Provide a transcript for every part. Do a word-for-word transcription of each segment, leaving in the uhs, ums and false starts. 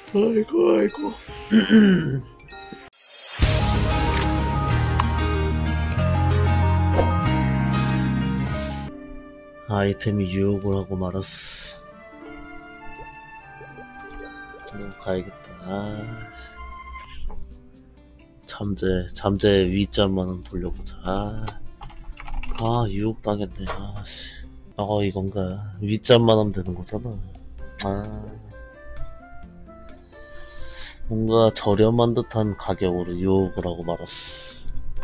아이고 아이고. 아이템이 유혹을 하고 말았어. 음, 가야겠다. 아, 잠재 잠재 위점만 돌려보자. 아, 아 유혹 당했네. 아, 어 이건가? 위점만 하면 되는 거잖아. 아, 뭔가 저렴한 듯한 가격으로 유혹을 하고 말았어.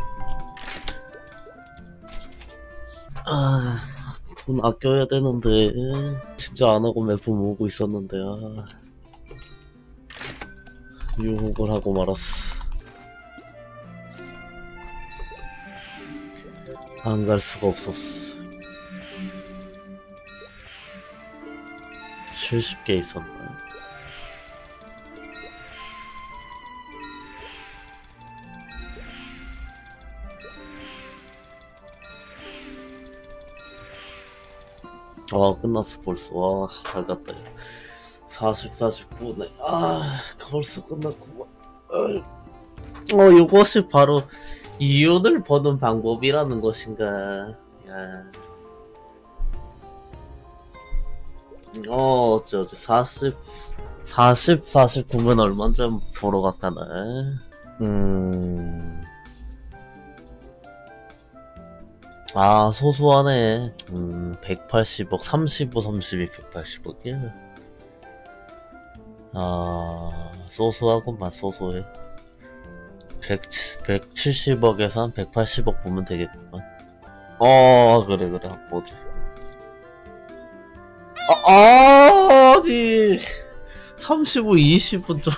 아, 돈 아껴야 되는데 진짜 안 하고 매품 모으고 있었는데. 아, 유혹을 하고 말았어. 안 갈 수가 없었어. 칠십 개 있었나? 아, 끝났어 벌써. 와, 잘 갔다. 사십, 사십구네. 아, 벌써 끝났구만. 어, 이것이 바로 이윤을 버는 방법이라는 것인가. 야. 어, 어째, 어째, 사십, 사십, 사십구면 얼마쯤 보러 갈까나? 음. 아, 소소하네. 음, 백팔십억, 삼십오, 삼십이, 백팔십억이야. 아, 소소하구만, 소소해. 백, 백칠십억에서 한 백팔십억 보면 되겠구만. 어, 그래, 그래, 한번 보자. 아, 아, 아니. 삼십오, 이십 분 좀.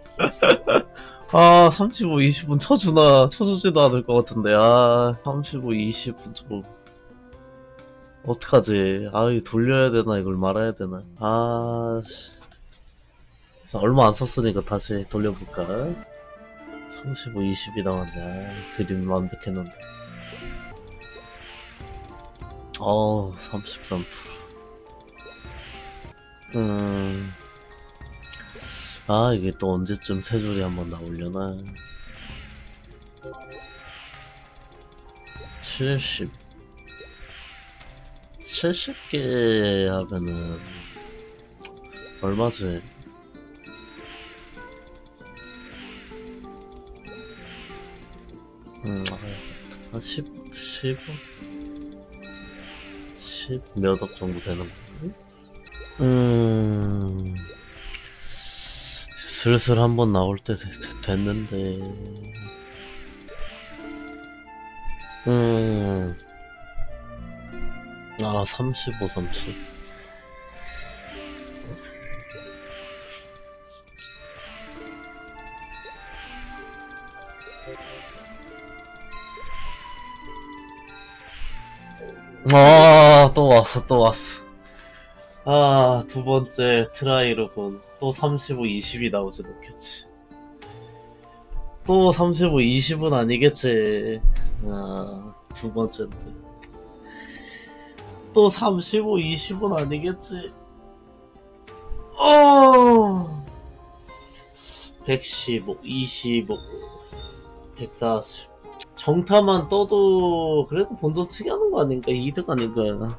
아, 삼십오, 이십 분 쳐주나, 쳐주지도 않을 것 같은데. 아, 삼십오, 이십 분 좀. 어떡하지? 아, 이거 돌려야 되나, 이걸 말아야 되나. 아, 씨. 얼마 안 썼으니까 다시 돌려볼까? 삼십오, 이십이 나왔네. 아, 그림 완벽했는데. 어우, 삼십삼 퍼센트. 음. 아, 이게 또 언제쯤 세 줄이 한번 나오려나. 칠십. 칠십 개 하면은, 얼마지? 음, 한 십, 십억? 십 몇 억 정도 되는 거. 음, 슬슬 한번 나올 때 됐, 됐는데. 음, 아, 삼십오, 삼십. 아, 또 왔어, 또 왔어. 아, 두 번째 트라이로군. 또 삼십오, 이십이 나오진 않겠지. 또 삼십오, 이십은 아니겠지. 아, 두 번째인데. 또 삼십오, 이십은 아니겠지. 어, 백십오, 이십오, 백사십. 정타만 떠도 그래도 본전치기 하는 거 아닌가? 이득 아닌가?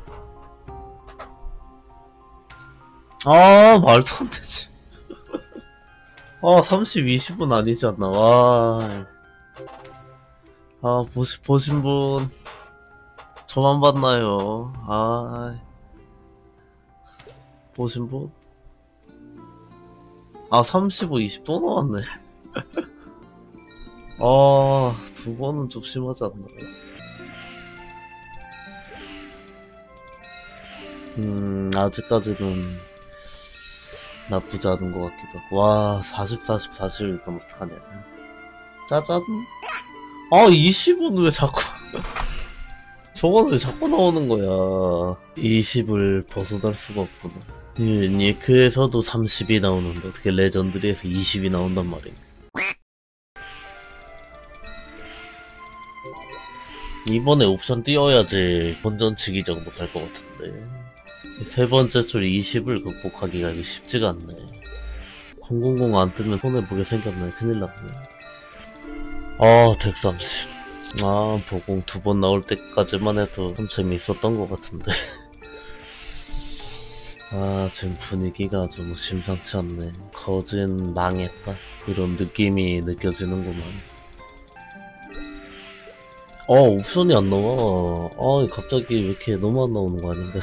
아, 말도 안 되지. 아, 삼십, 이십은 아니지 않나. 와. 아, 보시, 보신 분, 저만 봤나요? 아. 보신 분? 아, 삼십오, 이십 또 나왔네. 아, 두 번은 좀 심하지 않나. 음, 아직까지는 나쁘지 않은 것 같기도 하고. 와, 사십, 사십, 사십, 그럼 어떡하냐. 짜잔. 아, 이십은 왜 자꾸. 저건 왜 자꾸 나오는 거야. 이십을 벗어날 수가 없구나. 예, 니크에서도 삼십이 나오는데 어떻게 레전드리에서 이십이 나온단 말인가. 이번에 옵션 띄워야지 본전치기 정도 갈 것 같은데. 세 번째 줄 이십을 극복하기가 쉽지가 않네. 공공공 안 뜨면 손해보게 생겼네. 큰일 났네. 아, 백삼십. 아, 보공 두 번 나올 때까지만 해도 좀 재미있었던 것 같은데. 아, 지금 분위기가 좀 심상치 않네. 거진 망했다. 이런 느낌이 느껴지는구만. 어, 옵션이 안 나와. 아, 갑자기 왜 이렇게 너무 안 나오는 거 아닌가?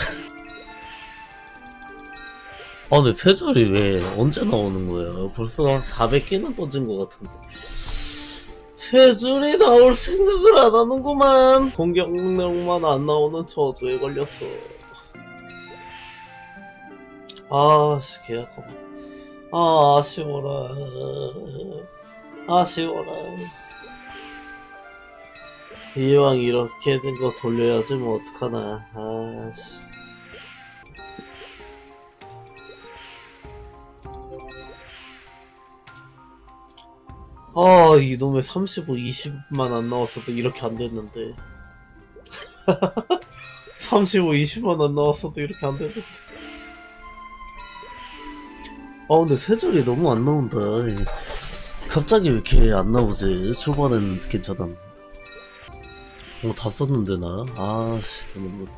아, 근데 세 줄이 왜 언제 나오는 거예요? 벌써 한 사백 개는 던진 것 같은데. 세 줄이 나올 생각을 안 하는구만. 공격력만 안 나오는 저주에 걸렸어. 아씨, 계약합니다. 아, 아쉬워라. 아쉬워라. 이왕 이렇게 된 거 돌려야지 뭐 어떡하나. 아씨. 아, 이놈의 삼십오, 이십만 안 나왔어도 이렇게 안 됐는데. 삼십오, 이십만 안 나왔어도 이렇게 안 됐는데. 아, 근데 세 줄이 너무 안 나온다. 갑자기 왜 이렇게 안 나오지? 초반엔 괜찮았는데. 어, 다 썼는데, 나? 아씨, 돈을 못.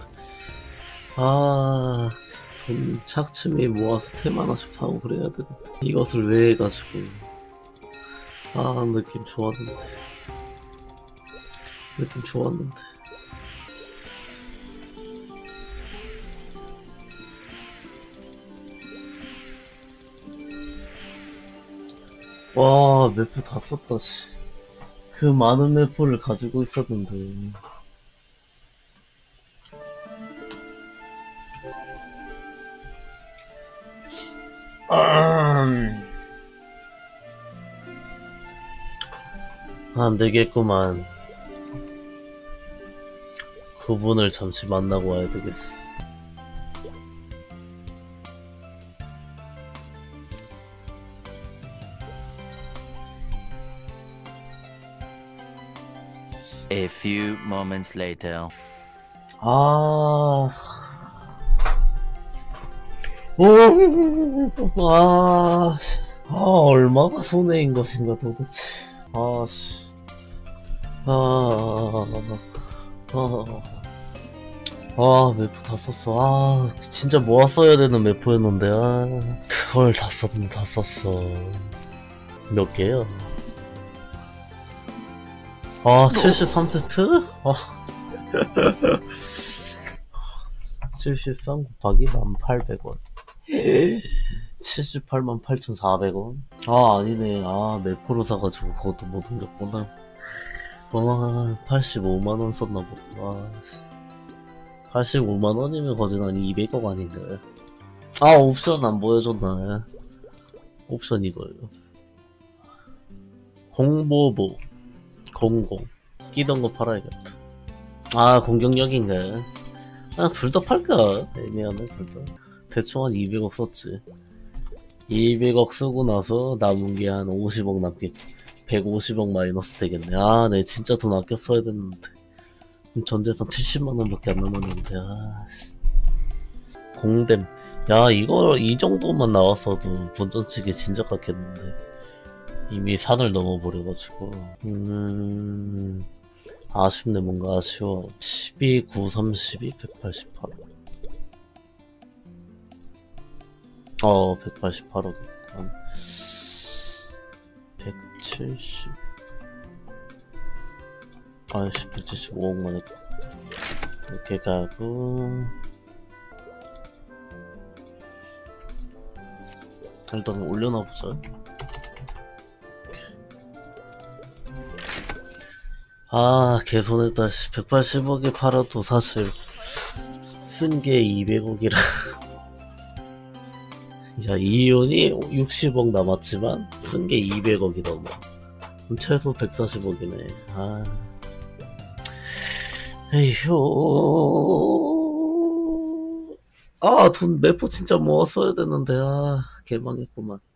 아, 돈 착취미 모아서 템 하나씩 사고 그래야 되는데. 이것을 왜 해가지고. 아, 느낌 좋았는데. 느낌 좋았는데. 와, 매프 다 썼다, 씨. 그 많은 매프를 가지고 있었는데. 음. 안 되겠구만. 그분을 잠시 만나고 와야 되겠어. A few moments later. 아, 오, 아, 아, 얼마가 손해인 것인가 도대체. 아, 씨. 아, 아, 아, 매프 다 썼어. 아, 진짜 모았어야 되는 매프였는데, 아, 그걸 다 썼네, 다 썼어. 몇 개요? 아, 칠십삼 세트? 아. 칠십삼 곱하기 만 팔백 원. 칠십팔만 팔천사백 원? 아, 아니네. 아, 매프로 사가지고 그것도 못 옮겼구나. 와, 팔십오만 원 썼나 보다. 와, 팔십오만 원이면 거진 한 이백억 아닌가요? 아, 옵션 안 보여줬나? 옵션 이거요. 공보보. 공공. 끼던 거 팔아야겠다. 아, 공격력인가? 아, 둘 다 팔까? 애매하네, 둘 다. 대충 한 이백억 썼지. 이백억 쓰고 나서 남은 게 한 오십억 남겠고, 백오십억 마이너스 되겠네. 아, 네, 진짜 돈 아껴 써야 됐는데. 전재산 칠십만 원밖에 안 남았는데, 아. 공댐. 야, 이거, 이 정도만 나왔어도 본전치기 진짜 깎였는데. 이미 산을 넘어버려가지고. 음, 아쉽네, 뭔가 아쉬워. 십이, 구, 삼십이, 백팔십팔. 어, 백팔십팔억. 한 백칠십. 아이씨, 백칠십오억만 했고. 이렇게 가고. 일단 올려놔보자. 아, 개손했다. 백팔십억에 팔아도 사실 쓴 게 이백억이라. 야, 이윤이 육십억 남았지만 쓴 게 이백억이 넘어. 그럼 최소 백사십억이네. 아, 에휴. 아, 돈 매포 진짜 모았어야 되는데. 아, 개망했구만.